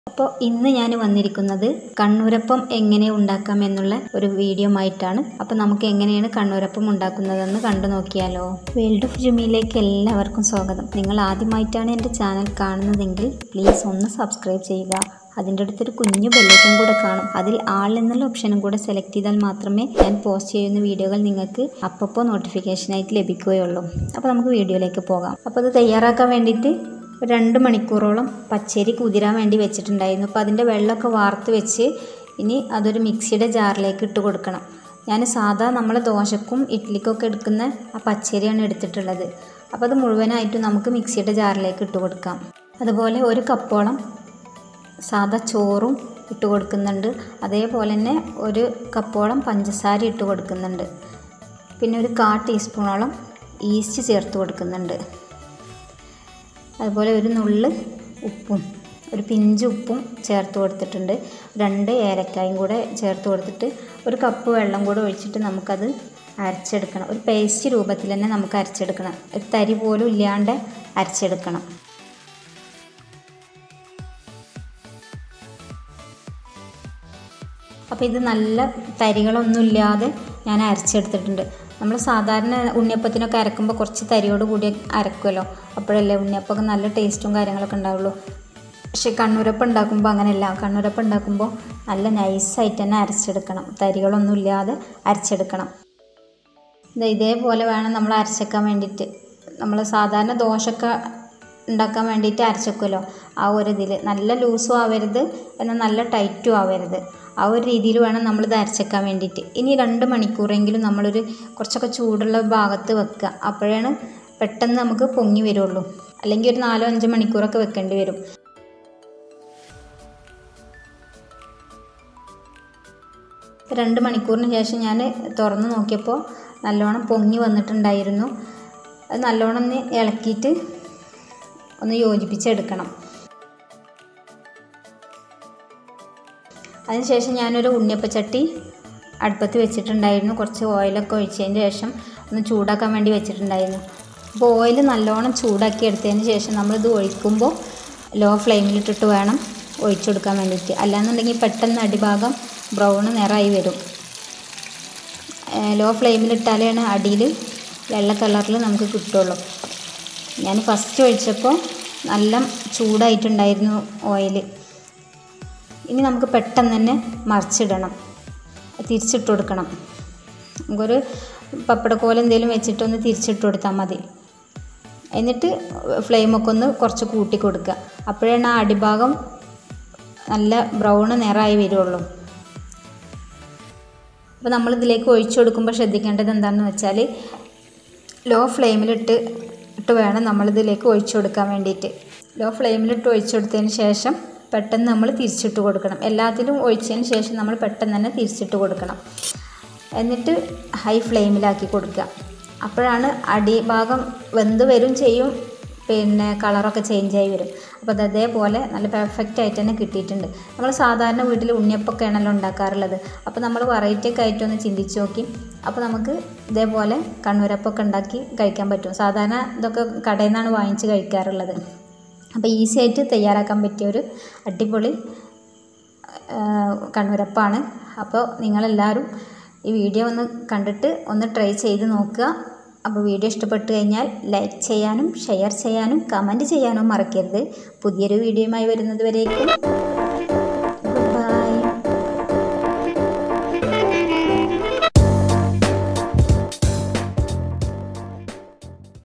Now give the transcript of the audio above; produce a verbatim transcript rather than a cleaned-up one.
അപ്പോൾ ഇന്ന് ഞാൻ വന്നിരിക്കുന്നത് കണ്ണൂരപ്പം എങ്ങനെ ഉണ്ടാക്കാം എന്നുള്ള ഒരു വീഡിയോ ആയിട്ടാണ്. അപ്പോൾ നമുക്ക് എങ്ങനെയാണ് കണ്ണൂരപ്പം ഉണ്ടാക്കുന്നതെന്ന് കണ്ടു നോക്കിയാലോ. വേൾഡ് ഓഫ് ജുമിയിലേക്ക് എല്ലാവർക്കും സ്വാഗതം. നിങ്ങൾ ആദ്യമായിട്ടാണ് എൻ്റെ ചാനൽ കാണുന്നതെങ്കിൽ പ്ലീസ് ഒന്ന് സബ്സ്ക്രൈബ് ചെയ്യുക. അതിൻ്റെ അടുത്തൊരു കുഞ്ഞു ബെല്ലൈക്കൺ കൂടെ കാണും. അതിൽ ആൾ എന്നുള്ള ഓപ്ഷനും കൂടെ സെലക്ട് ചെയ്താൽ മാത്രമേ ഞാൻ പോസ്റ്റ് ചെയ്യുന്ന വീഡിയോകൾ നിങ്ങൾക്ക് അപ്പോൾ നോട്ടിഫിക്കേഷനായിട്ട് ലഭിക്കുകയുള്ളൂ. അപ്പോൾ നമുക്ക് വീഡിയോയിലേക്ക് പോകാം. അപ്പോൾ അത് തയ്യാറാക്കാൻ വേണ്ടിയിട്ട് രണ്ട് മണിക്കൂറോളം പച്ചരി കുതിരാൻ വേണ്ടി വെച്ചിട്ടുണ്ടായിരുന്നു. അപ്പോൾ അതിൻ്റെ വെള്ളമൊക്കെ വാർത്ത് വെച്ച് ഇനി അതൊരു മിക്സിയുടെ ജാറിലേക്ക് ഇട്ട് കൊടുക്കണം. ഞാൻ സാധാ നമ്മൾ ദോശക്കും ഇഡ്ഡലിക്കൊക്കെ എടുക്കുന്ന ആ പച്ചരിയാണ് എടുത്തിട്ടുള്ളത്. അപ്പോൾ അത് മുഴുവനായിട്ടും നമുക്ക് മിക്സിയുടെ ജാറിലേക്ക് ഇട്ട് കൊടുക്കാം. അതുപോലെ ഒരു കപ്പോളം സാധാ ചോറും ഇട്ട് കൊടുക്കുന്നുണ്ട്. അതേപോലെ തന്നെ ഒരു കപ്പോളം പഞ്ചസാര ഇട്ട് കൊടുക്കുന്നുണ്ട്. പിന്നെ ഒരു കാ ടീസ്പൂണോളം ഈസ്റ്റ് ചേർത്ത് കൊടുക്കുന്നുണ്ട്. അതുപോലെ ഒരു നുള്ള് ഉപ്പും ഒരു പിഞ്ച് ഉപ്പും ചേർത്ത് കൊടുത്തിട്ടുണ്ട്. രണ്ട് ഏലക്കായും കൂടെ ചേർത്ത് കൊടുത്തിട്ട് ഒരു കപ്പ് വെള്ളം കൂടെ ഒഴിച്ചിട്ട് നമുക്കത് അരച്ചെടുക്കണം. ഒരു പേസ്റ്റ് രൂപത്തിൽ തന്നെ നമുക്ക് അരച്ചെടുക്കണം. ഒരു തരി പോലും ഇല്ലാണ്ട് അരച്ചെടുക്കണം. അപ്പോൾ ഇത് നല്ല തരികളൊന്നുമില്ലാതെ ഞാൻ അരച്ചെടുത്തിട്ടുണ്ട്. നമ്മൾ സാധാരണ ഉണ്ണിയപ്പത്തിനൊക്കെ അരക്കുമ്പോൾ കുറച്ച് തരിയോട് കൂടി അരക്കുമല്ലോ, അപ്പോഴല്ലേ ഉണ്ണിയപ്പമൊക്കെ നല്ല ടേസ്റ്റും കാര്യങ്ങളൊക്കെ ഉണ്ടാവുള്ളൂ. പക്ഷേ കണ്ണൂരപ്പം ഉണ്ടാക്കുമ്പോൾ അങ്ങനെയല്ല. കണ്ണൂരപ്പം ഉണ്ടാക്കുമ്പോൾ നല്ല നൈസായിട്ട് തന്നെ അരച്ചെടുക്കണം. തരികളൊന്നും ഇല്ലാതെ അരച്ചെടുക്കണം. ഇതേപോലെ വേണം നമ്മൾ അരച്ചെക്കാൻ വേണ്ടിയിട്ട്. നമ്മൾ സാധാരണ ദോശയൊക്കെ ഉണ്ടാക്കാൻ വേണ്ടിയിട്ട് അരച്ചെക്കുമല്ലോ, ആ ഒരു ഇതിൽ നല്ല ലൂസും ആവരുത് എന്നാൽ നല്ല ടൈറ്റും ആവരുത്. ആ ഒരു രീതിയിൽ വേണം നമ്മളിത് അരച്ചെക്കാൻ വേണ്ടിയിട്ട്. ഇനി രണ്ട് മണിക്കൂറെങ്കിലും നമ്മളൊരു കുറച്ചൊക്കെ ചൂടുള്ള ഭാഗത്ത് വെക്കുക. അപ്പോഴാണ് പെട്ടെന്ന് നമുക്ക് പൊങ്ങി വരുള്ളൂ. അല്ലെങ്കിൽ ഒരു നാലോ അഞ്ചോ മണിക്കൂറൊക്കെ വെക്കേണ്ടി വരും. രണ്ട് മണിക്കൂറിന് ശേഷം ഞാൻ തുറന്ന് നോക്കിയപ്പോൾ നല്ലോണം പൊങ്ങി വന്നിട്ടുണ്ടായിരുന്നു. അത് നല്ലോണം ഒന്ന് ഇളക്കിയിട്ട് ഒന്ന് യോജിപ്പിച്ചെടുക്കണം. അതിനുശേഷം ഞാനൊരു ഉണ്ണിയപ്പച്ചട്ടി അടുപ്പത്ത് വെച്ചിട്ടുണ്ടായിരുന്നു. കുറച്ച് ഓയിലൊക്കെ ഒഴിച്ചതിന് ശേഷം ഒന്ന് ചൂടാക്കാൻ വേണ്ടി വെച്ചിട്ടുണ്ടായിരുന്നു. അപ്പോൾ ഓയിൽ നല്ലോണം ചൂടാക്കി എടുത്തതിന് ശേഷം നമ്മളിത് ഒഴിക്കുമ്പോൾ ലോ ഫ്ലെയിമിലിട്ടിട്ട് വേണം ഒഴിച്ചെടുക്കാൻ വേണ്ടിയിട്ട്. അല്ലാന്നുണ്ടെങ്കിൽ പെട്ടെന്ന് അടിഭാഗം ബ്രൗൺ നിറമായി വരും. ലോ ഫ്ലെയിമിലിട്ടാലാണ് അടിയിൽ വെള്ള കളറിൽ നമുക്ക് കിട്ടുള്ളൂ. ഞാൻ ഫസ്റ്റ് ഒഴിച്ചപ്പോൾ നല്ല ചൂടായിട്ടുണ്ടായിരുന്നു ഓയിൽ. ഇനി നമുക്ക് പെട്ടെന്ന് തന്നെ മറിച്ചിടണം, തിരിച്ചിട്ട് കൊടുക്കണം. നമുക്കൊരു പപ്പടക്കോല എന്തെങ്കിലും വെച്ചിട്ടൊന്ന് തിരിച്ചിട്ട് കൊടുത്താൽ മതി. എന്നിട്ട് ഫ്ലെയിമൊക്കെ ഒന്ന് കുറച്ച് കൂട്ടി കൊടുക്കുക. അപ്പോഴാണ് ആ അടിഭാഗം നല്ല ബ്രൗൺ നിറമായി വരുള്ളൂ. അപ്പോൾ നമ്മളിതിലേക്ക് ഒഴിച്ചു കൊടുക്കുമ്പോൾ ശ്രദ്ധിക്കേണ്ടത് എന്താണെന്ന് വെച്ചാൽ ലോ ഫ്ലെയിമിലിട്ട് ഇട്ട് വേണം നമ്മളിതിലേക്ക് ഒഴിച്ചു കൊടുക്കാൻ വേണ്ടിയിട്ട്. ലോ ഫ്ലെയിമിലിട്ട് ഒഴിച്ചു കൊടുത്തതിന് ശേഷം പെട്ടെന്ന് നമ്മൾ തിരിച്ചിട്ട് കൊടുക്കണം. എല്ലാത്തിലും ഒഴിച്ചതിന് ശേഷം നമ്മൾ പെട്ടെന്ന് തന്നെ തിരിച്ചിട്ട് കൊടുക്കണം. എന്നിട്ട് ഹൈ ഫ്ലെയിമിലാക്കി കൊടുക്കുക. അപ്പോഴാണ് അടിഭാഗം വെന്ത് വരും ചെയ്യും, പിന്നെ കളറൊക്കെ ചേഞ്ചായി വരും. അപ്പോൾ അത് അതേപോലെ നല്ല പെർഫെക്റ്റ് ആയിട്ട് തന്നെ കിട്ടിയിട്ടുണ്ട്. നമ്മൾ സാധാരണ വീട്ടിൽ ഉണ്ണിയപ്പമൊക്കെ ആണല്ലോ ഉണ്ടാക്കാറുള്ളത്. അപ്പോൾ നമ്മൾ വെറൈറ്റി ഒക്കെ ആയിട്ടൊന്ന് ചിന്തിച്ച് നോക്കി. അപ്പോൾ നമുക്ക് ഇതേപോലെ കണ്ണൂരപ്പമൊക്കെ ഉണ്ടാക്കി കഴിക്കാൻ പറ്റും. സാധാരണ ഇതൊക്കെ കടയിൽ നിന്നാണ് വാങ്ങിച്ച് കഴിക്കാറുള്ളത്. അപ്പോൾ ഈസി ആയിട്ട് തയ്യാറാക്കാൻ പറ്റിയ ഒരു അടിപൊളി കണ്ണൂരപ്പമാണ്. അപ്പോൾ നിങ്ങളെല്ലാവരും ഈ വീഡിയോ ഒന്ന് കണ്ടിട്ട് ഒന്ന് ട്രൈ ചെയ്ത് നോക്കുക. അപ്പോൾ വീഡിയോ ഇഷ്ടപ്പെട്ട് കഴിഞ്ഞാൽ ലൈക്ക് ചെയ്യാനും ഷെയർ ചെയ്യാനും കമൻറ്റ് ചെയ്യാനും മറക്കരുത്. പുതിയൊരു വീഡിയോയുമായി വരുന്നത് വരേക്കും